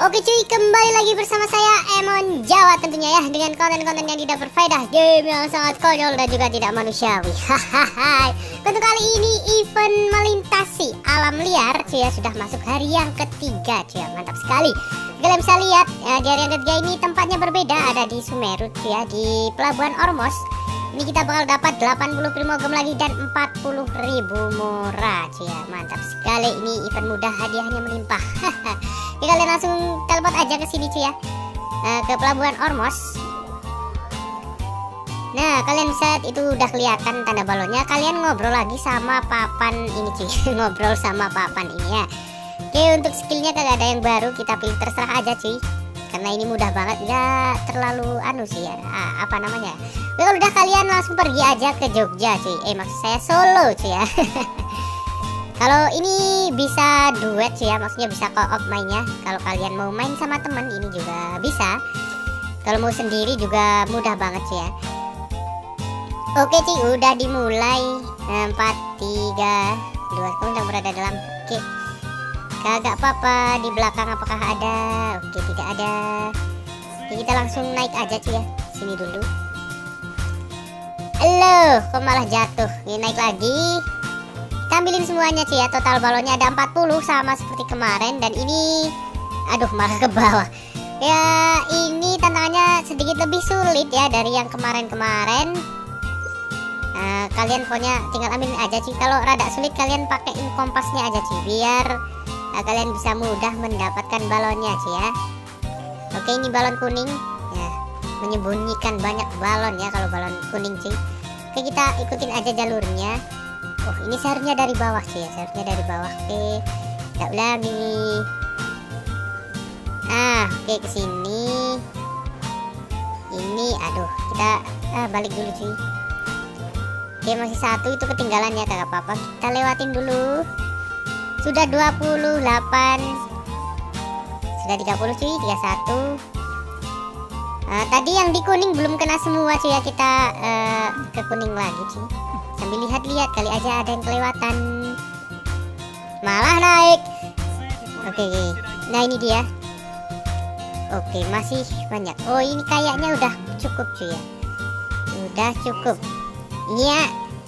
Oke cuy, kembali lagi bersama saya Emon Jawa tentunya ya, dengan konten-konten yang tidak berfaedah, game yang sangat konyol dan juga tidak manusiawi. Hahaha. Untuk kali ini event melintasi alam liar cuy ya, sudah masuk hari yang ketiga cuy ya, mantap sekali. Kalian bisa lihat ya, di hari yang ketiga ini tempatnya berbeda, ada di Sumeru cuy ya, di Pelabuhan Ormos. Ini kita bakal dapat 80 primogem lagi dan 40.000 murah cuy ya, mantap sekali. Ini event mudah, hadiahnya melimpah. Jadi kalian langsung teleport aja ke sini cuy ya, ke Pelabuhan Ormos. Nah kalian bisa lihat itu udah kelihatan tanda balonnya. Kalian ngobrol lagi sama papan ini cuy. Ngobrol sama papan ini ya. Oke, untuk skillnya kagak ada yang baru, kita pilih terserah aja cuy, karena ini mudah banget, nggak terlalu sih ya, apa namanya. Oke, kalau udah kalian langsung pergi aja ke Jogja cuy. Maksud saya Solo cuy ya. Kalau ini bisa duet cuy ya, maksudnya bisa co-op mainnya. Kalau kalian mau main sama temen ini juga bisa. Kalau mau sendiri juga mudah banget cuy ya. Oke cuy, udah dimulai. 4, 3, 2, kamu sedang berada dalam. Oke, kagak apa-apa. Di belakang apakah ada? Oke, tidak ada. Oke, kita langsung naik aja cuy ya. Sini dulu. Halo, kok malah jatuh? Ini naik lagi. Kita ambilin semuanya cuy ya. Total balonnya ada 40 sama seperti kemarin. Dan ini, aduh, malah ke bawah. Ya, ini tantangannya sedikit lebih sulit ya dari yang kemarin-kemarin. Kalian pokoknya tinggal ambilin aja cuy. Kalau rada sulit kalian pakein kompasnya aja cuy, biar kalian bisa mudah mendapatkan balonnya cuy ya. Oke, ini balon kuning ya, menyembunyikan banyak balon ya kalau balon kuning cuy. Oke, kita ikutin aja jalurnya. Oh, ini seharusnya dari bawah cuy ya, seharusnya dari bawah. Oke, kita ulangi. Oke, ke sini. Ini aduh, kita balik dulu cuy. Oke, masih satu itu ketinggalan ya, kagak apa-apa. Kita lewatin dulu. Sudah 28. Sudah 30 cuy, 31. Tadi yang di kuning belum kena semua cuy ya, kita ke kuning lagi cuy. Sambil lihat-lihat, kali aja ada yang kelewatan. Malah naik. Oke, nah ini dia. Oke, masih banyak. Oh, ini kayaknya udah cukup cuy ya. Udah cukup. Iya.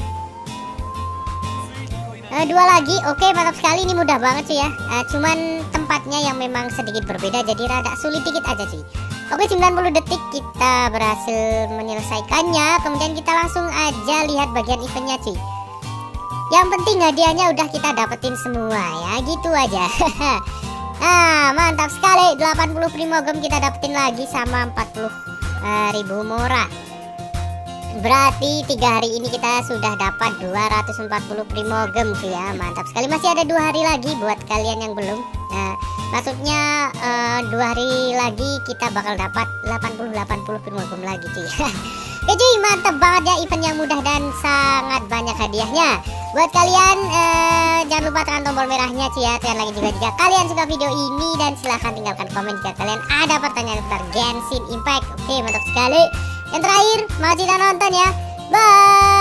Dua lagi. Oke, mantap sekali. Ini mudah banget cuy ya. Cuman tempatnya yang memang sedikit berbeda, jadi rada sulit dikit aja cuy. Oke, 90 detik kita berhasil menyelesaikannya. Kemudian kita langsung aja lihat bagian eventnya cuy. Yang penting hadiahnya udah kita dapetin semua ya, gitu aja. Mantap sekali. 80 primogem kita dapetin lagi sama 40.000 murah. Berarti 3 hari ini kita sudah dapat 240 primogem cuy ya, mantap sekali. Masih ada 2 hari lagi buat kalian yang belum. Maksudnya 2 hari lagi kita bakal dapat 80 primogem lagi cuy. Oke cuy, mantap banget ya, event yang mudah dan sangat banyak hadiahnya. Buat kalian jangan lupa tekan tombol merahnya cuy ya, tekan lagi juga jika kalian suka video ini, dan silahkan tinggalkan komen jika kalian ada pertanyaan seputar Genshin Impact. Oke, mantap sekali. Yang terakhir, makasih udah nonton ya. Bye.